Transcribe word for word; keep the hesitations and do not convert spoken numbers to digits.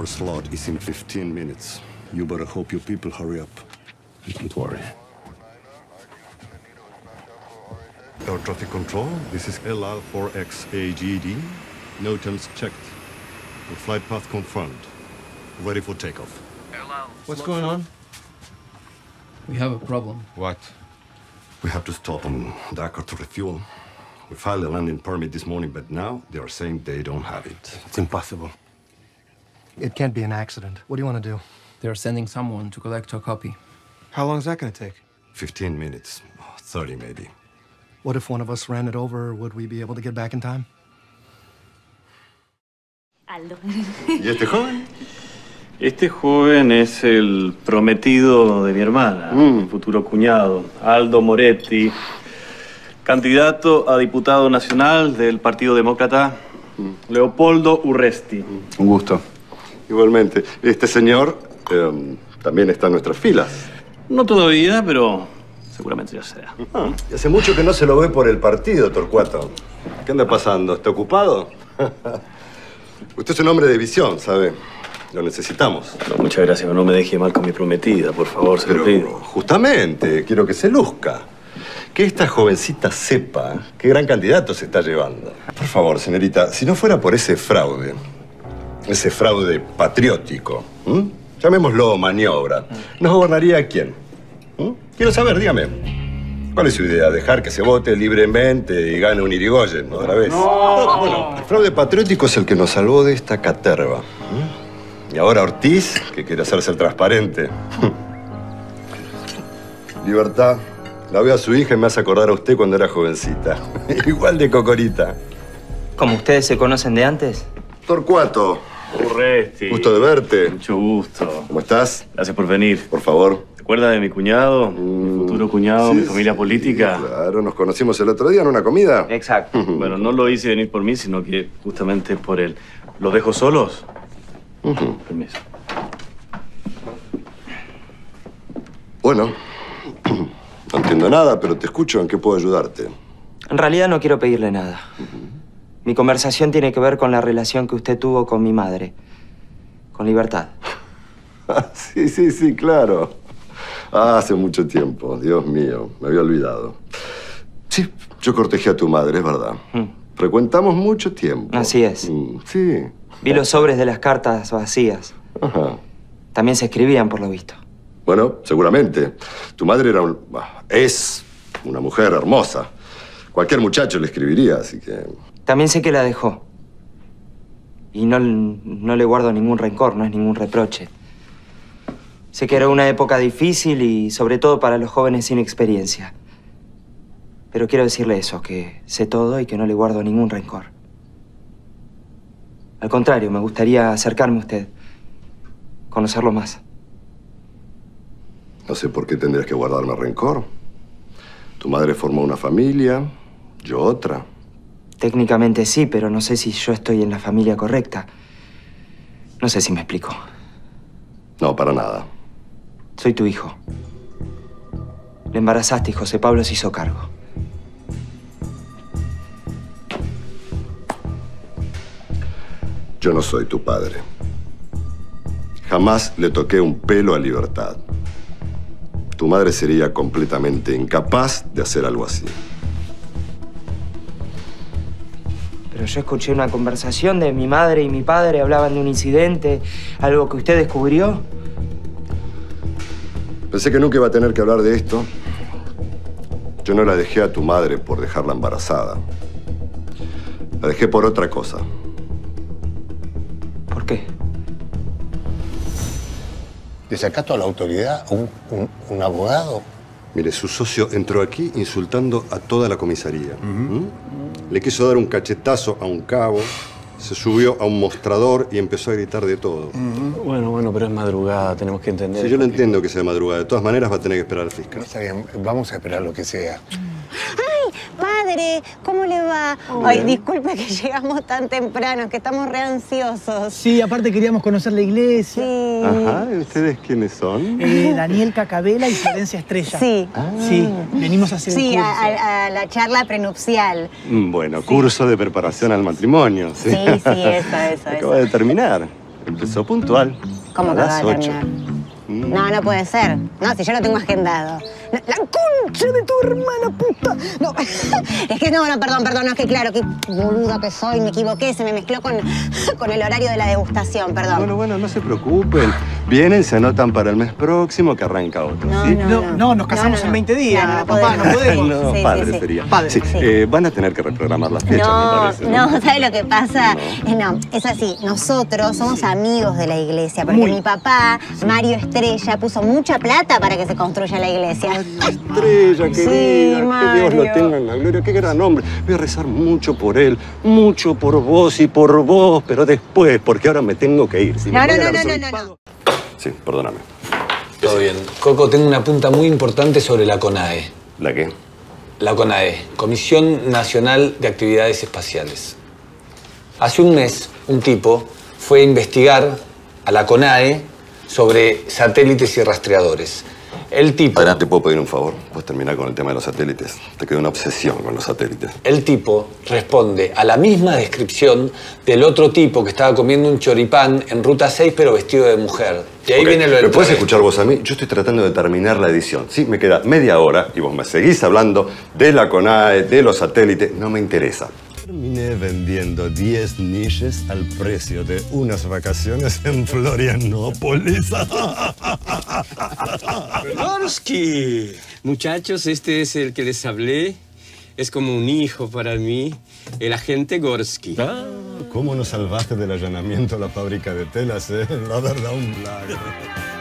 Our slot is in fifteen minutes. You better hope your people hurry up. Don't worry. Air traffic control, this is L L four X A G D. No temps checked. The flight path confirmed. Ready for takeoff. What's going on? We have a problem. What? We have to stop on Dakar to refuel. We filed a landing permit this morning, but now they are saying they don't have it. It's impossible. It can't be an accident. What do you want to do? They're sending someone to collect a copy. How long is that going to take? fifteen minutes. thirty maybe. What if one of us ran it over? Would we be able to get back in time? Aldo. ¿Y este joven? Este joven es el prometido de mi hermana, mi futuro cuñado, Aldo Moretti, candidato a diputado nacional del Partido Demócrata, Leopoldo Urresti. Un gusto. Igualmente. Este señor eh, también está en nuestras filas. No todavía, pero seguramente ya sea. Ah, y hace mucho que no se lo ve por el partido, Torcuato. ¿Qué anda pasando? ¿Está ocupado? Usted es un hombre de visión, ¿sabe? Lo necesitamos. No, muchas gracias, pero no me deje mal con mi prometida, por favor, se lo pido. Justamente, quiero que se luzca. Que esta jovencita sepa qué gran candidato se está llevando. Por favor, señorita, si no fuera por ese fraude, ese fraude patriótico, ¿m? llamémoslo maniobra, ¿nos gobernaría quién? ¿M? Quiero saber, dígame. ¿Cuál es su idea? ¿Dejar que se vote libremente y gane un Irigoyen otra vez? No. Bueno, el fraude patriótico es el que nos salvó de esta caterva. ¿M? Y ahora Ortiz, que quiere hacerse el transparente. Libertad. La veo a su hija y me hace acordar a usted cuando era jovencita. Igual de cocorita. ¿Cómo ustedes se conocen de antes? Torcuato. Urresti. Gusto de verte. Mucho gusto. ¿Cómo estás? Gracias por venir. Por favor. ¿Te acuerdas de mi cuñado? Mm, mi futuro cuñado, sí, mi familia sí, política. Claro, nos conocimos el otro día en una comida. Exacto. Bueno, no lo hice venir por mí, sino que justamente por él. ¿Los dejo solos? Uh-huh. Permiso. Bueno, no entiendo nada, pero te escucho. ¿En qué puedo ayudarte? En realidad no quiero pedirle nada. Mi conversación tiene que ver con la relación que usted tuvo con mi madre. Con Libertad. Sí, sí, sí, claro. Ah, hace mucho tiempo. Dios mío, me había olvidado. Sí, yo cortejé a tu madre, es verdad. Mm. Frecuentamos mucho tiempo. Así es. Mm, sí. Vi los sobres de las cartas vacías. Ajá. También se escribían, por lo visto. Bueno, seguramente. Tu madre era un... es una mujer hermosa. Cualquier muchacho le escribiría, así que... También sé que la dejó. Y no, no le guardo ningún rencor, no es ningún reproche. Sé que era una época difícil y sobre todo para los jóvenes sin experiencia. Pero quiero decirle eso, que sé todo y que no le guardo ningún rencor. Al contrario, me gustaría acercarme a usted, conocerlo más. No sé por qué tendrías que guardarme rencor. Tu madre formó una familia, yo otra. Técnicamente sí, pero no sé si yo estoy en la familia correcta. No sé si me explico. No, para nada. Soy tu hijo. Le embarazaste y José Pablo se hizo cargo. Yo no soy tu padre. Jamás le toqué un pelo a Libertad. Tu madre sería completamente incapaz de hacer algo así. Pero yo escuché una conversación de mi madre y mi padre. Hablaban de un incidente, algo que usted descubrió. Pensé que nunca iba a tener que hablar de esto. Yo no la dejé a tu madre por dejarla embarazada. La dejé por otra cosa. ¿Por qué? ¿Desacato a la autoridad? ¿Un, un, un abogado? Mire, su socio entró aquí insultando a toda la comisaría. Uh-huh. ¿Mm? Le quiso dar un cachetazo a un cabo, se subió a un mostrador y empezó a gritar de todo. Uh-huh. Bueno, bueno, pero es madrugada, tenemos que entender. Sí, yo lo entiendo que sea madrugada. De todas maneras va a tener que esperar al fiscal. Está bien, vamos a esperar lo que sea. ¡Ay, padre! ¿Cómo le va? Oh, Ay, bien. disculpe que llegamos tan temprano, que estamos re ansiosos. Sí, aparte queríamos conocer la iglesia. Sí. Ajá, ¿y ustedes quiénes son? Eh, Daniel Cacabela y Florencia Estrella. Sí. Ah. Sí, venimos a hacer Sí, un curso. a, a- a la charla prenupcial. Bueno, curso de preparación al matrimonio. Sí, Sí, sí, eso, eso, Acaba eso. de terminar. Empezó puntual. ¿Cómo a que las acaba de ocho. terminar? No, no puede ser. No, si yo lo tengo agendado. No, ¡la concha de tu hermana puta! No, es que no, no, perdón, perdón, no, es que claro, qué boluda que soy, me equivoqué, se me mezcló con, con el horario de la degustación, perdón. Bueno, bueno, no se preocupen. Vienen, se anotan para el mes próximo que arranca otro, No, ¿sí? no, No, no. no, nos casamos no, en veinte días, Claro, no papá, no podemos. No, Sí, padre sí, sí. sería. Padre. Sí, Sí. eh, van a tener que reprogramar las fechas, me No, parece. no, ¿sabes lo que pasa? Eh, No, es así, nosotros somos amigos de la iglesia, porque mi papá, Mario Estrella, puso mucha plata para que se construya la iglesia. Estrella, querida, Sí, que Dios Mario. lo tenga en la gloria, qué gran hombre. Voy a rezar mucho por él, mucho por vos y por vos, pero después, porque ahora me tengo que ir. Si me No, no, voy no, al no, no, no, arzobispado- Sí, perdóname. Todo bien. Coco, tengo una punta muy importante sobre la CONAE. ¿La qué? La CONAE, Comisión Nacional de Actividades Espaciales. Hace un mes, un tipo fue a investigar a la CONAE sobre satélites y rastreadores. El tipo... Adrián, ¿te puedo pedir un favor? Puedes terminar con el tema de los satélites. Te quedó una obsesión con los satélites. El tipo responde a la misma descripción del otro tipo que estaba comiendo un choripán en Ruta seis, pero vestido de mujer. Y ahí Ok, viene lo del ¿me puedes problema. escuchar vos a mí? Yo estoy tratando de terminar la edición. Sí, me queda media hora y vos me seguís hablando de la CONAE, de los satélites. No me interesa. Terminé vendiendo diez niches al precio de unas vacaciones en Florianópolis. Gorsky. Muchachos, este es el que les hablé. Es como un hijo para mí, el agente Gorsky. Ah, ¿cómo nos salvaste del allanamiento a la fábrica de telas, eh? La verdad, un milagro.